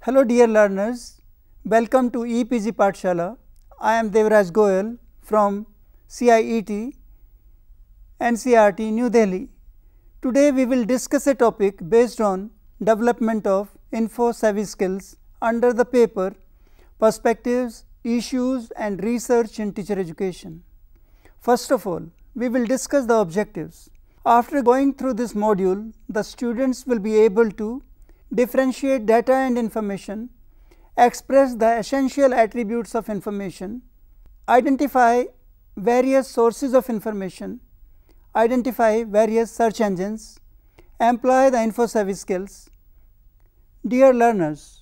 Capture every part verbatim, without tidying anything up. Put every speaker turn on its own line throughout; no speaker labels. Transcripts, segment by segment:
Hello dear learners, welcome to E P G Pathshala. I am Devraj Goyal from C I E T, N C E R T, New Delhi. Today we will discuss a topic based on development of info savvy skills under the paper Perspectives, Issues and Research in Teacher Education. First of all, we will discuss the objectives. After going through this module, the students will be able to differentiate data and information, express the essential attributes of information, identify various sources of information, identify various search engines, employ the info savvy skills. Dear learners,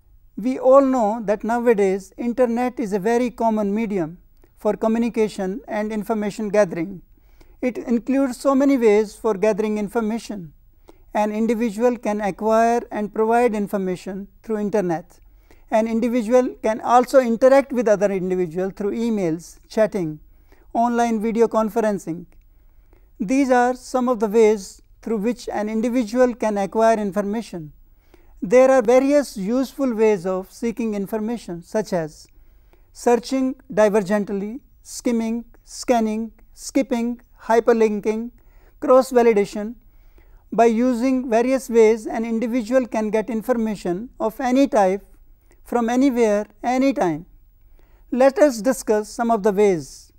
we all know that nowadays internet is a very common medium for communication and information gathering. It includes so many ways for gathering information. An individual can acquire and provide information through internet. An individual can also interact with other individuals through emails, chatting, online video conferencing. These are some of the ways through which an individual can acquire information. There are various useful ways of seeking information, such as searching divergently, skimming, scanning, skipping, hyperlinking, cross-validation. By using various ways, an individual can get information of any type from anywhere, anytime. Let us discuss some of the ways.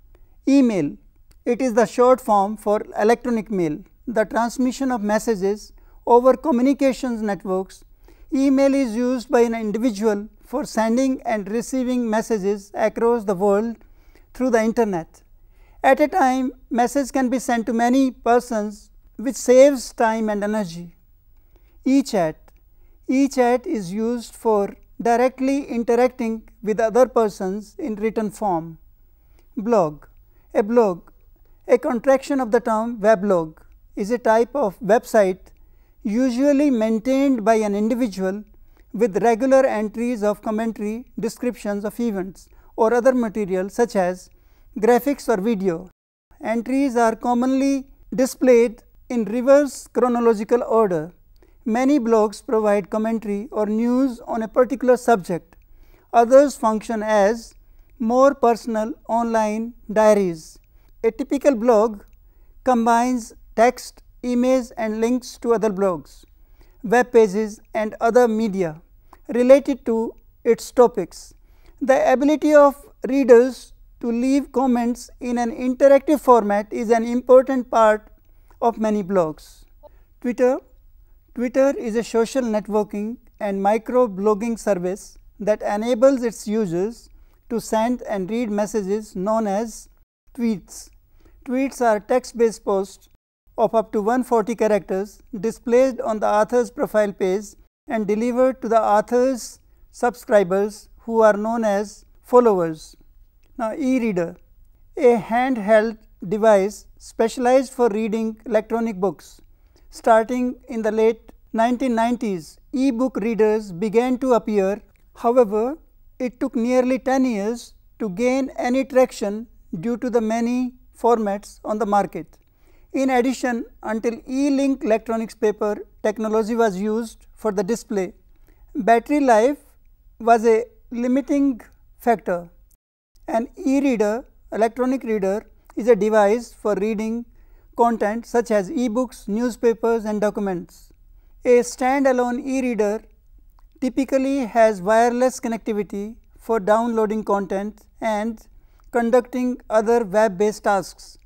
Email. It is the short form for electronic mail, the transmission of messages over communications networks. Email is used by an individual for sending and receiving messages across the world through the internet. At a time, message can be sent to many persons, which saves time and energy. E-chat. E-chat is used for directly interacting with other persons in written form. Blog. A blog, a contraction of the term weblog, is a type of website usually maintained by an individual with regular entries of commentary, descriptions of events or other material such as graphics or video. Entries are commonly displayed in reverse chronological order. Many blogs provide commentary or news on a particular subject. Others function as more personal online diaries. A typical blog combines text, image and links to other blogs, web pages and other media related to its topics. The ability of readers to leave comments in an interactive format is an important part of many blogs. Twitter. Twitter is a social networking and micro-blogging service that enables its users to send and read messages known as tweets. Tweets are text-based posts of up to one hundred forty characters displayed on the author's profile page and delivered to the author's subscribers, who are known as followers. Now, e-reader, a handheld device specialized for reading electronic books. Starting in the late nineteen nineties, e-book readers began to appear. However, it took nearly ten years to gain any traction due to the many formats on the market. In addition, until e-link electronics paper technology was used for the display, battery life was a limiting factor. An e-reader, electronic reader, is a device for reading content such as e-books, newspapers and documents. A standalone e-reader typically has wireless connectivity for downloading content and conducting other web-based tasks.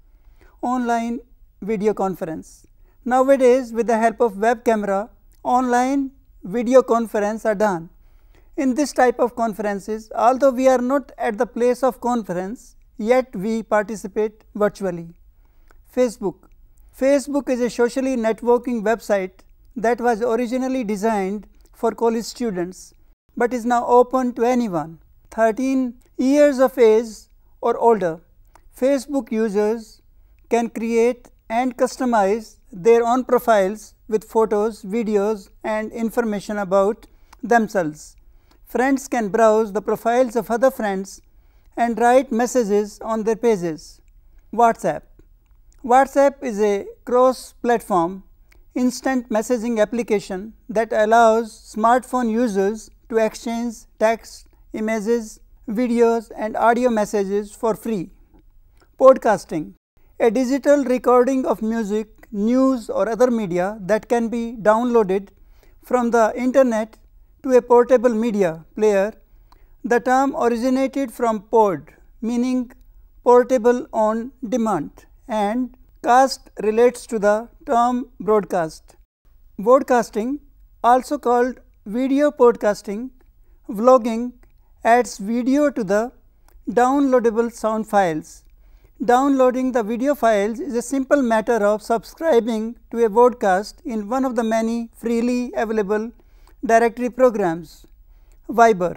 Online video conference. Nowadays, with the help of web camera, online video conference are done. In this type of conferences, although we are not at the place of conference, yet we participate virtually. Facebook. Facebook is a socially networking website that was originally designed for college students, but is now open to anyone thirteen years of age or older. Facebook users can create and customize their own profiles with photos, videos and information about themselves. Friends can browse the profiles of other friends and write messages on their pages. WhatsApp. WhatsApp is a cross-platform instant messaging application that allows smartphone users to exchange text, images, videos and audio messages for free. Podcasting, a digital recording of music, news or other media that can be downloaded from the internet to a portable media player. The term originated from pod, meaning portable on demand, and cast relates to the term broadcast. Vodcasting, also called video podcasting, vlogging, adds video to the downloadable sound files. Downloading the video files is a simple matter of subscribing to a vodcast in one of the many freely available directory programs. Viber.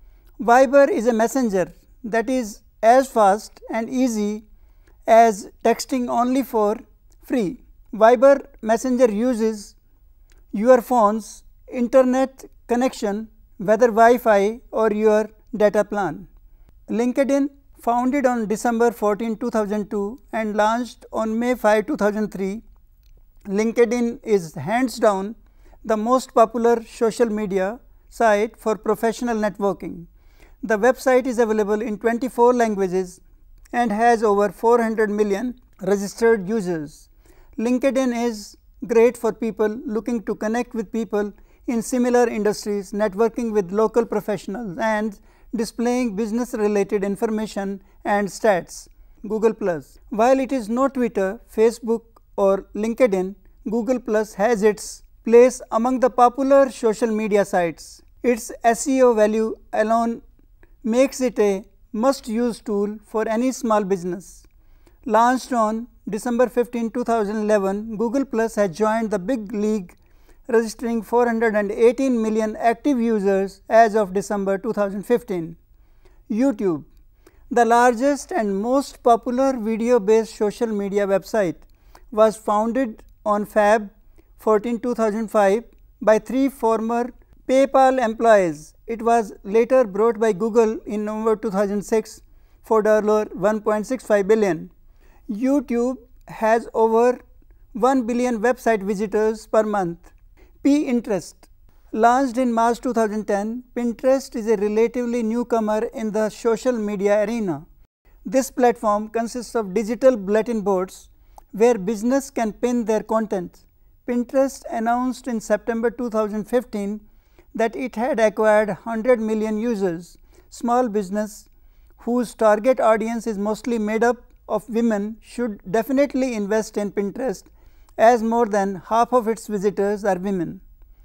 Viber is a messenger that is as fast and easy as texting, only for free. Viber messenger uses your phone's internet connection, whether Wi-Fi or your data plan. LinkedIn, founded on December fourteenth two thousand two and launched on May fifth two thousand three, LinkedIn is hands down the most popular social media site for professional networking. The website is available in twenty-four languages and has over four hundred million registered users. LinkedIn is great for people looking to connect with people in similar industries, networking with local professionals and displaying business related information and stats. Google Plus. While it is no Twitter, Facebook or LinkedIn, Google Plus has its place among the popular social media sites. Its S E O value alone makes it a must-use tool for any small business. Launched on December fifteenth two thousand eleven, Google Plus has joined the big league, registering four hundred eighteen million active users as of December two thousand fifteen. YouTube, the largest and most popular video-based social media website, was founded on February fourteenth two thousand five by three former PayPal employees. It was later bought by Google in November two thousand six for one point six five billion dollars. YouTube has over one billion website visitors per month. Pinterest. Launched in March two thousand ten, Pinterest is a relatively newcomer in the social media arena. This platform consists of digital bulletin boards where business can pin their content. Pinterest announced in September two thousand fifteen that it had acquired one hundred million users. Small business whose target audience is mostly made up of women should definitely invest in Pinterest, as more than half of its visitors are women.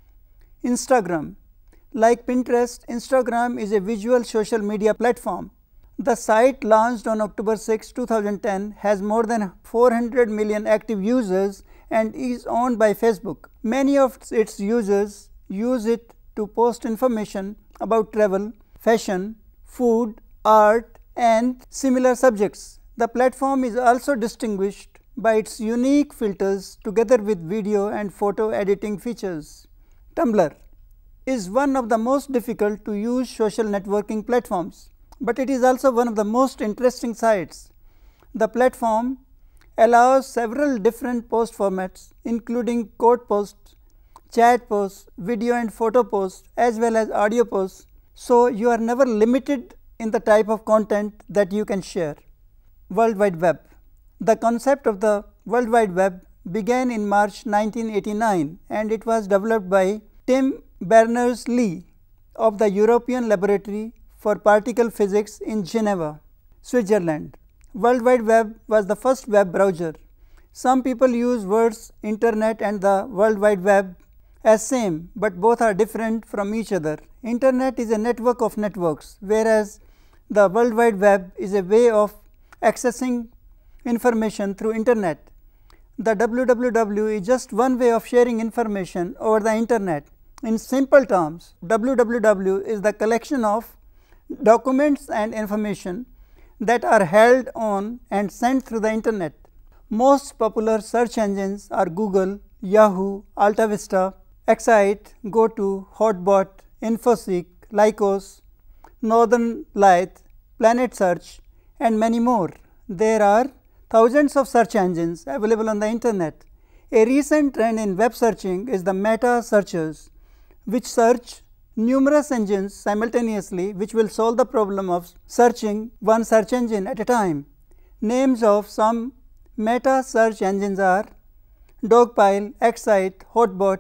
Instagram. Like Pinterest, Instagram is a visual social media platform. The site, launched on October sixth two thousand ten, has more than four hundred million active users and is owned by Facebook. Many of its users use it to post information about travel, fashion, food, art and similar subjects. The platform is also distinguished by its unique filters together with video and photo editing features. Tumblr is one of the most difficult to use social networking platforms, but it is also one of the most interesting sites. The platform allows several different post formats, including quote posts, chat posts, video and photo posts, as well as audio posts, so you are never limited in the type of content that you can share. World Wide Web. The concept of the World Wide Web began in March nineteen eighty-nine and it was developed by Tim Berners-Lee of the European Laboratory for Particle Physics in Geneva, Switzerland. World Wide Web was the first web browser. Some people use words Internet and the World Wide Web as same, but both are different from each other. Internet is a network of networks, whereas the World Wide Web is a way of accessing information through Internet. The W W W is just one way of sharing information over the Internet. In simple terms, W W W is the collection of documents and information that are held on and sent through the Internet. Most popular search engines are Google, Yahoo, AltaVista, Excite, GoTo, Hotbot, Infoseek, Lycos, Northern Light, Planet Search and many more. There are thousands of search engines available on the Internet. A recent trend in web searching is the meta searchers, which search numerous engines simultaneously, which will solve the problem of searching one search engine at a time. Names of some meta search engines are Dogpile, Excite, Hotbot,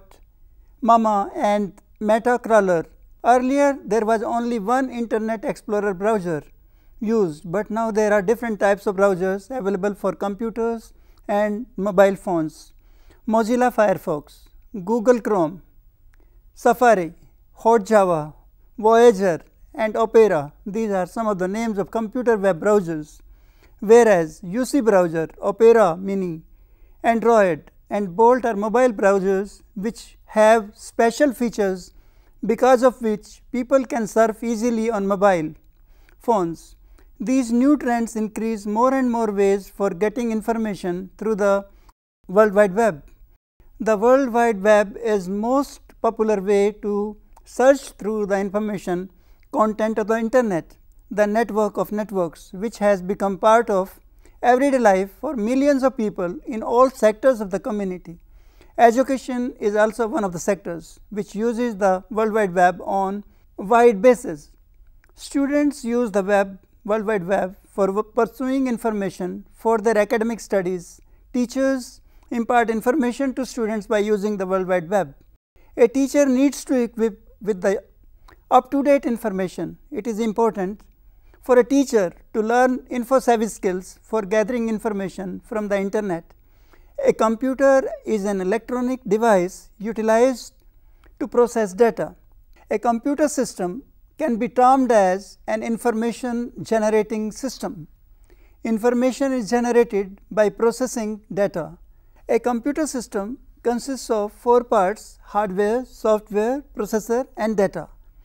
Mama and Metacrawler. Earlier there was only one Internet Explorer browser used, but now there are different types of browsers available for computers and mobile phones. Mozilla Firefox, Google Chrome, Safari, Hotjava, Voyager and Opera. These are some of the names of computer web browsers, whereas U C browser, Opera Mini, Android and Bolt are mobile browsers which have special features because of which people can surf easily on mobile phones. These new trends increase more and more ways for getting information through the World Wide Web. The World Wide Web is most popular way to search through the information content of the internet, the network of networks, which has become part of everyday life for millions of people in all sectors of the community. Education is also one of the sectors which uses the World Wide Web on wide basis. Students use the web, World Wide Web for pursuing information for their academic studies. Teachers impart information to students by using the World Wide Web. A teacher needs to equip with the up-to-date information. It is important for a teacher to learn info-savvy skills for gathering information from the internet. A computer is an electronic device utilized to process data. A computer system can be termed as an information generating system. Information is generated by processing data. A computer system consists of four parts: hardware, software, processor and data.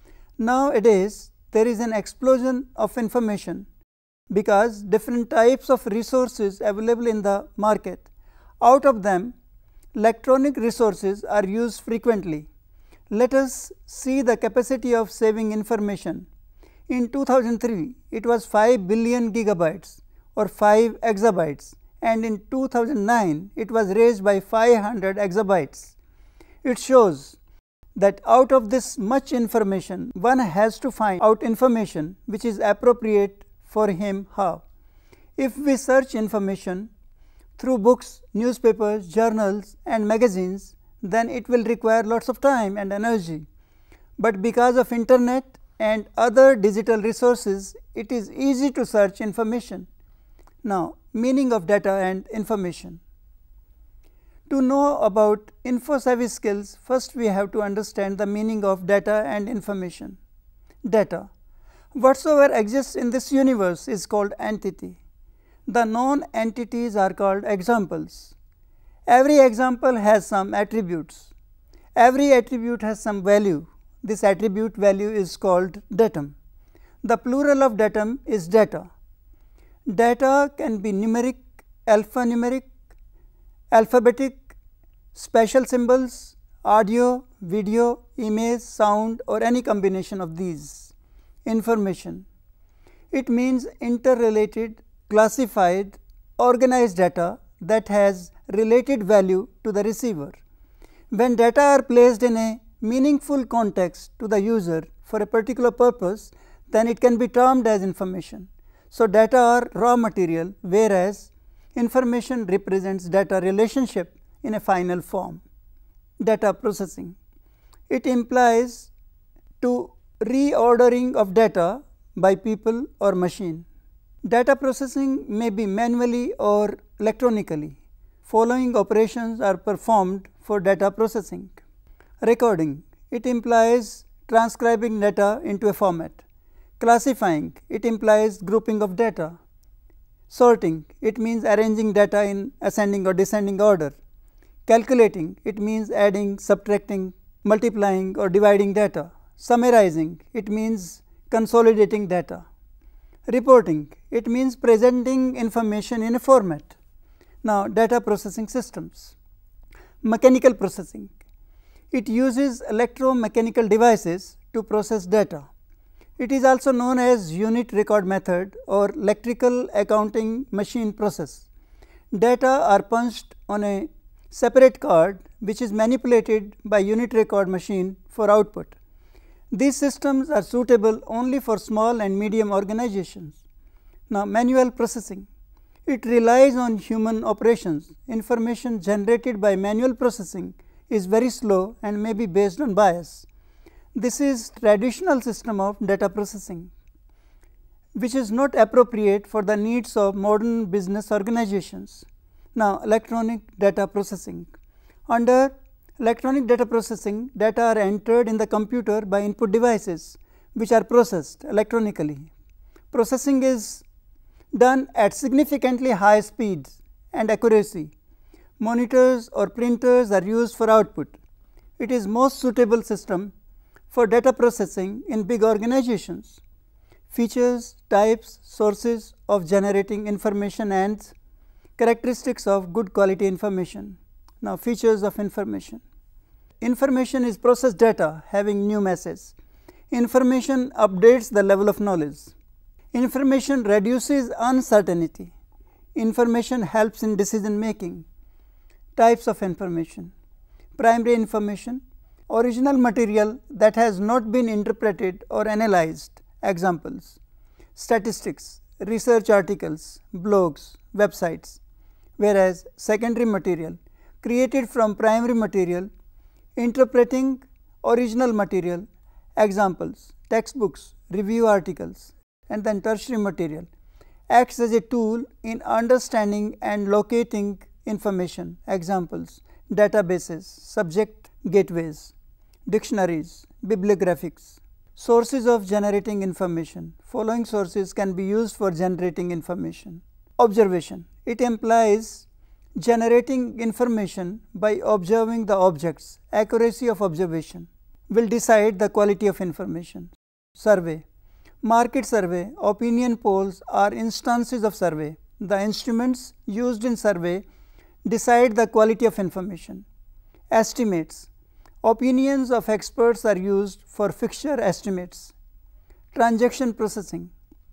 Nowadays there is an explosion of information because different types of resources available in the market. Out of them, electronic resources are used frequently. Let us see the capacity of saving information. In two thousand three, it was five billion gigabytes or five exabytes, and in two thousand nine, it was raised by five hundred exabytes. It shows that out of this much information, one has to find out information which is appropriate for him her. If we search information through books, newspapers, journals and magazines, then it will require lots of time and energy. But because of internet and other digital resources, it is easy to search information. Now, meaning of data and information. To know about info-savvy skills, first we have to understand the meaning of data and information. Data. Whatsoever exists in this universe is called entity. The known entities are called examples. Every example has some attributes. Every attribute has some value. This attribute value is called datum. The plural of datum is data. Data can be numeric, alphanumeric, alphabetic, special symbols, audio, video, image, sound or any combination of these. Information. It means interrelated, classified, organized data that has related value to the receiver. When data are placed in a meaningful context to the user for a particular purpose, then it can be termed as information. So, data are raw material, whereas information represents data relationship in a final form. Data processing. It implies to reordering of data by people or machine. Data processing may be manually or electronically. Following operations are performed for data processing. Recording. It implies transcribing data into a format. Classifying. It implies grouping of data. Sorting. It means arranging data in ascending or descending order. Calculating. It means adding, subtracting, multiplying or dividing data. Summarizing. It means consolidating data. Reporting. It means presenting information in a format. Now, data processing systems. Mechanical processing. It uses electromechanical devices to process data. It is also known as unit record method or electrical accounting machine process. Data are punched on a separate card which is manipulated by unit record machine for output. These systems are suitable only for small and medium organizations. Now, manual processing. It relies on human operations. Information generated by manual processing is very slow and may be based on bias. This is traditional system of data processing, which is not appropriate for the needs of modern business organizations. Now, electronic data processing. Under electronic data processing, data are entered in the computer by input devices which are processed electronically. Processing is done at significantly high speeds and accuracy. Monitors or printers are used for output. It is most suitable system for data processing in big organizations. Features, types, sources of generating information and characteristics of good quality information. Now, features of information. Information is processed data having new message. Information updates the level of knowledge. Information reduces uncertainty. Information helps in decision making. Types of information. Primary information, original material that has not been interpreted or analyzed. Examples: statistics, research articles, blogs, websites. Whereas secondary material, created from primary material, interpreting original material. Examples: textbooks, review articles. And then tertiary material, acts as a tool in understanding and locating information. Examples: databases, subject gateways, dictionaries, bibliographics. Sources of generating information. Following sources can be used for generating information. Observation. It implies generating information by observing the objects. Accuracy of observation will decide the quality of information. Survey. Market survey, opinion polls are instances of survey. The instruments used in survey decide the quality of information. Estimates. Opinions of experts are used for fixture estimates. Transaction processing.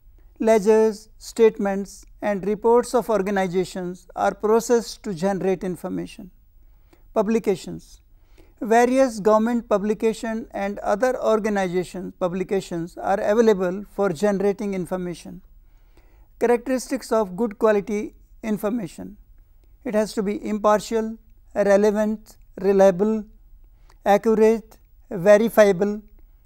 Ledgers, statements and reports of organizations are processed to generate information. Publications. Various government publication and other organization publications are available for generating information. Characteristics of good quality information. It has to be impartial, relevant, reliable, accurate, verifiable.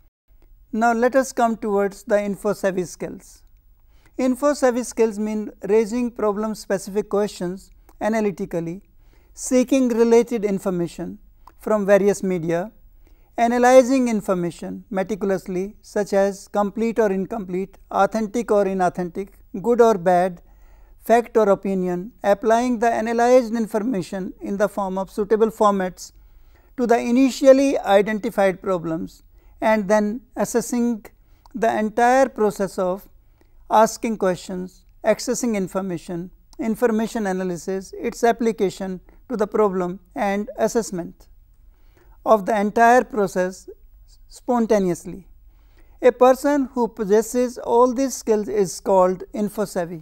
Now, let us come towards the info savvy skills. Info savvy skills mean raising problem specific questions analytically, seeking related information from various media, analyzing information meticulously such as complete or incomplete, authentic or inauthentic, good or bad, fact or opinion, applying the analyzed information in the form of suitable formats to the initially identified problems, and then assessing the entire process of asking questions, accessing information, information analysis, its application to the problem and assessment of the entire process spontaneously. A person who possesses all these skills is called info savvy.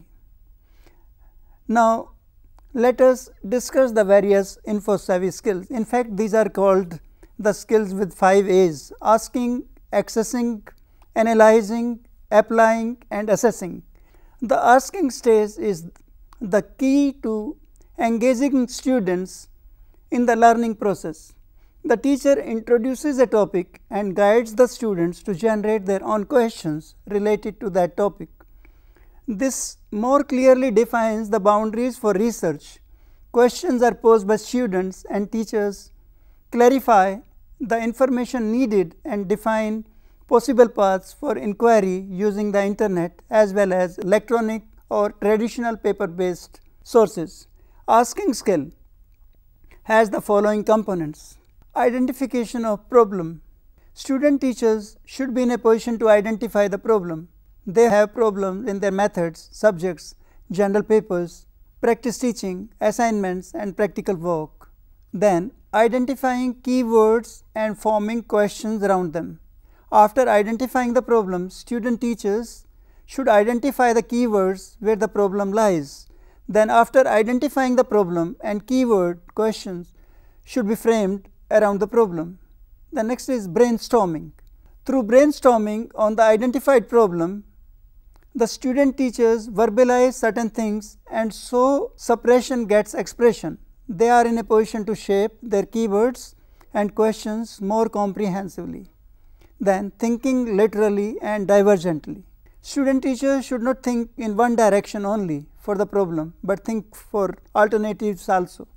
Now, let us discuss the various info savvy skills. In fact, these are called the skills with five A's: asking, accessing, analyzing, applying and assessing. The asking stage is the key to engaging students in the learning process. The teacher introduces a topic and guides the students to generate their own questions related to that topic. This more clearly defines the boundaries for research. Questions are posed by students and teachers clarify the information needed and define possible paths for inquiry using the internet as well as electronic or traditional paper based sources. Asking skill has the following components: identification of problem. Student teachers should be in a position to identify the problem. They have problems in their methods, subjects, general papers, practice teaching, assignments and practical work. Then identifying keywords and forming questions around them. After identifying the problem, student teachers should identify the keywords where the problem lies. Then after identifying the problem and keyword questions, should be framed around the problem. The next is brainstorming. Through brainstorming on the identified problem, the student teachers verbalize certain things, and so suppression gets expression. They are in a position to shape their keywords and questions more comprehensively than thinking literally and divergently. Student teachers should not think in one direction only for the problem, but think for alternatives also.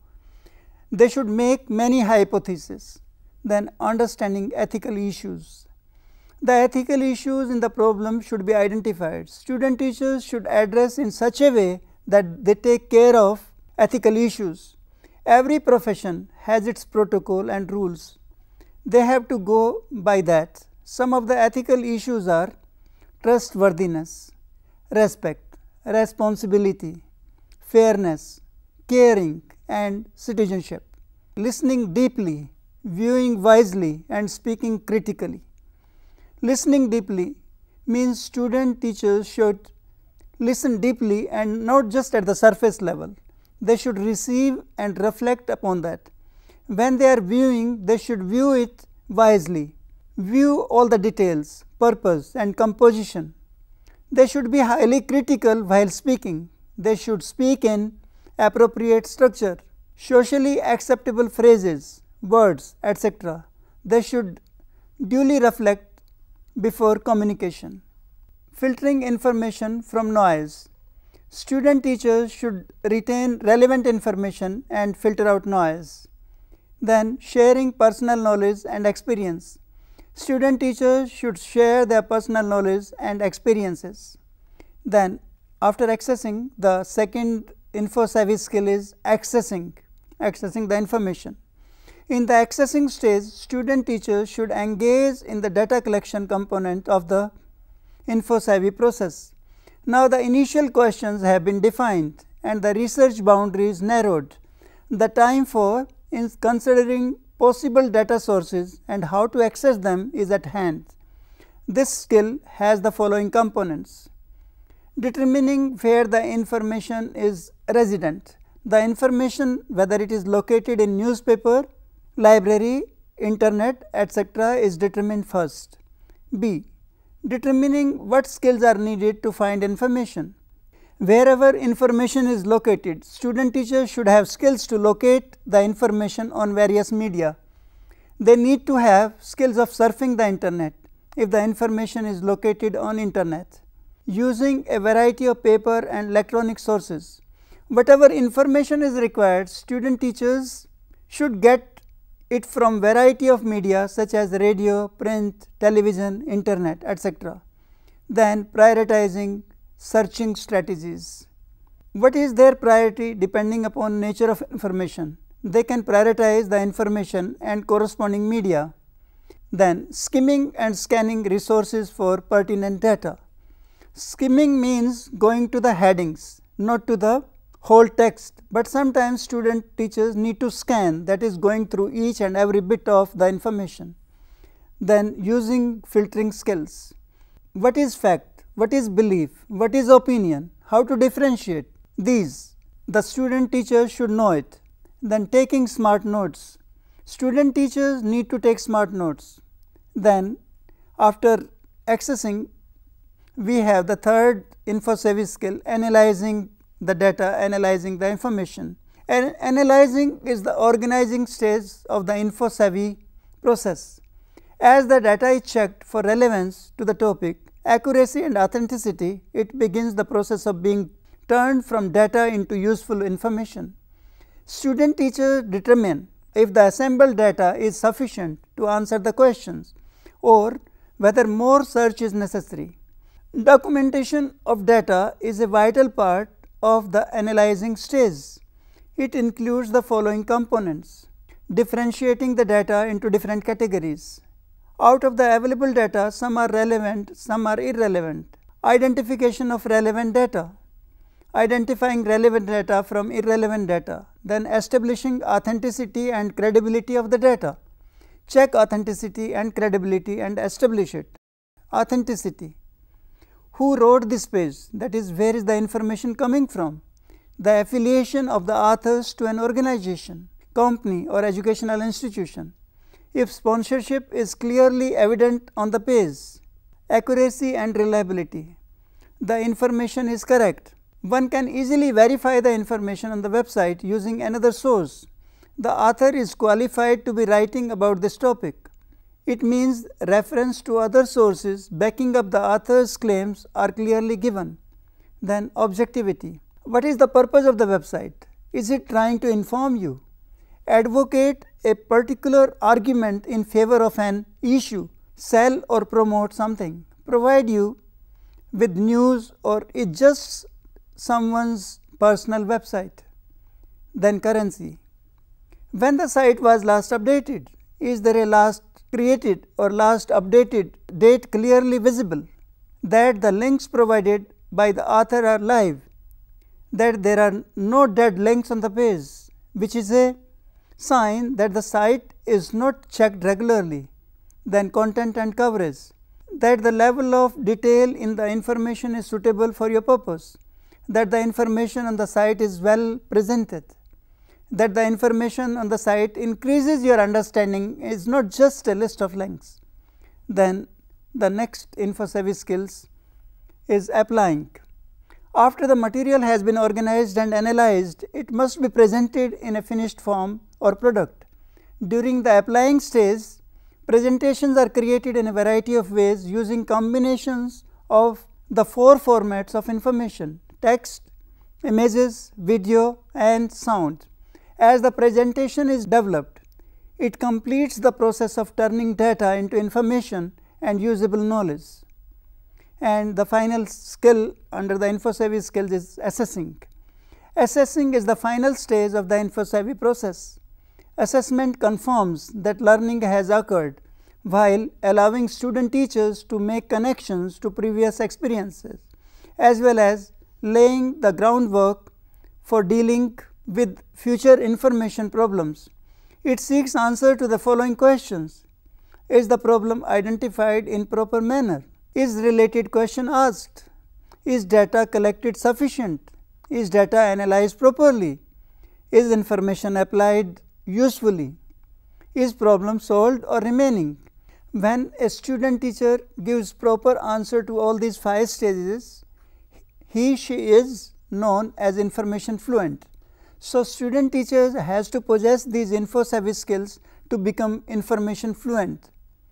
They should make many hypotheses, then understanding ethical issues. The ethical issues in the problem should be identified. Student teachers should address in such a way that they take care of ethical issues. Every profession has its protocol and rules. They have to go by that. Some of the ethical issues are trustworthiness, respect, responsibility, fairness, caring, and citizenship. Listening deeply, viewing wisely, and speaking critically. Listening deeply means student teachers should listen deeply and not just at the surface level. They should receive and reflect upon that. When they are viewing, they should view it wisely, view all the details, purpose, and composition. They should be highly critical while speaking. They should speak in appropriate structure, socially acceptable phrases, words, et cetera. They should duly reflect before communication. Filtering information from noise. Student teachers should retain relevant information and filter out noise. Then sharing personal knowledge and experience. Student teachers should share their personal knowledge and experiences. Then after accessing, the second info savvy skill is accessing, accessing the information. In the accessing stage, student teachers should engage in the data collection component of the info savvy process. Now the initial questions have been defined and the research boundaries narrowed. The time for in considering possible data sources and how to access them is at hand. This skill has the following components: determining where the information is resident. The information, whether it is located in newspaper, library, internet, et cetera, is determined first. B. Determining what skills are needed to find information. Wherever information is located, student teachers should have skills to locate the information on various media. They need to have skills of surfing the internet if the information is located on internet, using a variety of paper and electronic sources. Whatever information is required, student teachers should get it from variety of media such as radio, print, television, internet, et cetera. Then prioritizing searching strategies. What is their priority depending upon nature of information? They can prioritize the information and corresponding media. Then skimming and scanning resources for pertinent data. Skimming means going to the headings, not to the whole text, but sometimes student teachers need to scan, that is going through each and every bit of the information. Then using filtering skills. What is fact? What is belief? What is opinion? How to differentiate these? The student teachers should know it. Then taking smart notes. Student teachers need to take smart notes. Then after accessing, we have the third info savvy skill, analyzing the data, analyzing the information. And analyzing is the organizing stage of the info savvy process. As the data is checked for relevance to the topic, accuracy and authenticity, it begins the process of being turned from data into useful information. Student teachers determine if the assembled data is sufficient to answer the questions or whether more search is necessary. Documentation of data is a vital part of the analyzing stage. It includes the following components: differentiating the data into different categories. Out of the available data, some are relevant, some are irrelevant. Identification of relevant data, identifying relevant data from irrelevant data, then establishing authenticity and credibility of the data. Check authenticity and credibility and establish it. Authenticity. Who wrote this page? That is, where is the information coming from? The affiliation of the authors to an organization. company or educational institution. If sponsorship is clearly evident on the page, accuracy and reliability, the information is correct. One can easily verify the information on the website using another source. The author is qualified to be writing about this topic. It means reference to other sources backing up the author's claims are clearly given. Then objectivity. What is the purpose of the website? Is it trying to inform you, advocate a particular argument in favor of an issue, sell or promote something, provide you with news, or is just someone's personal website? Then currency. When the site was last updated, is there a last created or last updated date clearly visible, that the links provided by the author are live, that there are no dead links on the page, which is a sign that the site is not checked regularly. Then content and coverage, that the level of detail in the information is suitable for your purpose, that the information on the site is well presented, that the information on the site increases your understanding, is not just a list of links. Then the next InfoSavvy skills is applying. After the material has been organized and analyzed, it must be presented in a finished form or product. During the applying stage, presentations are created in a variety of ways using combinations of the four formats of information: text, images, video and sound. As the presentation is developed, it completes the process of turning data into information and usable knowledge. And the final skill under the InfoSavvy skills is assessing. Assessing is the final stage of the InfoSavvy process. Assessment confirms that learning has occurred while allowing student teachers to make connections to previous experiences, as well as laying the groundwork for dealing with future information problems. It seeks answer to the following questions: is the problem identified in proper manner? Is related question asked? Is data collected sufficient? Is data analyzed properly? Is information applied usefully? Is problem solved or remaining? When a student teacher gives proper answer to all these five stages, he she is known as information fluent. So, student teachers has to possess these InfoSavvy skills to become information fluent.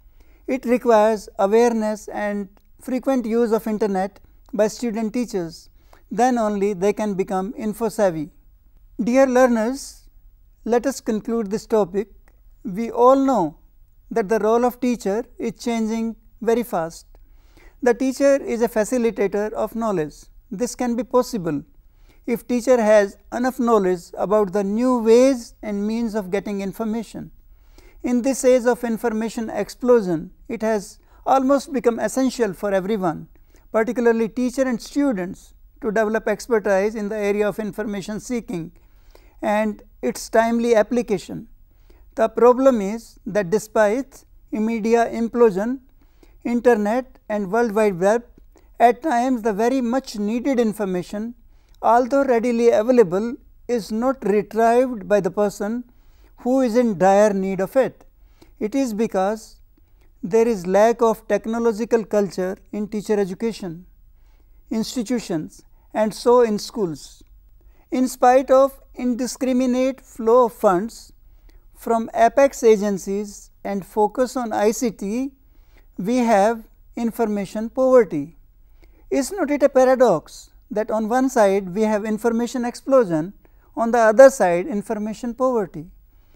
It requires awareness and frequent use of internet by student teachers, then only they can become InfoSavvy. Dear learners, let us conclude this topic. We all know that the role of teacher is changing very fast. The teacher is a facilitator of knowledge. This can be possible if teacher has enough knowledge about the new ways and means of getting information. In this age of information explosion, it has almost become essential for everyone, particularly teacher and students, to develop expertise in the area of information seeking and its timely application. The problem is that despite media implosion, internet and World Wide Web, at times the very much needed information, although readily available, is not retrieved by the person who is in dire need of it. It is because there is lack of technological culture in teacher education institutions and so in schools. In spite of indiscriminate flow of funds from apex agencies and focus on I C T, we have information poverty. Is not it a paradox that on one side we have information explosion, on the other side information poverty?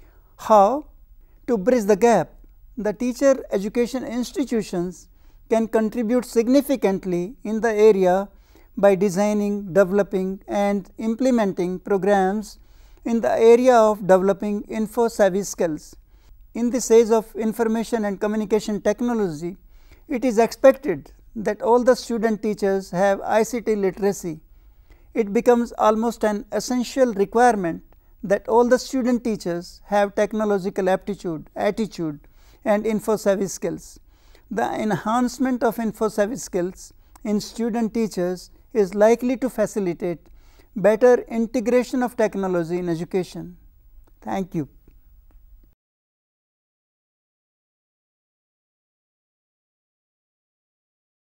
How to bridge the gap? The teacher education institutions can contribute significantly in the area by designing, developing and implementing programs in the area of developing InfoSavvy skills. In this age of information and communication technology, it is expected that all the student teachers have I C T literacy. It becomes almost an essential requirement that all the student teachers have technological aptitude, attitude and InfoSavvy skills. The enhancement of InfoSavvy skills in student teachers is likely to facilitate better integration of technology in education. Thank you.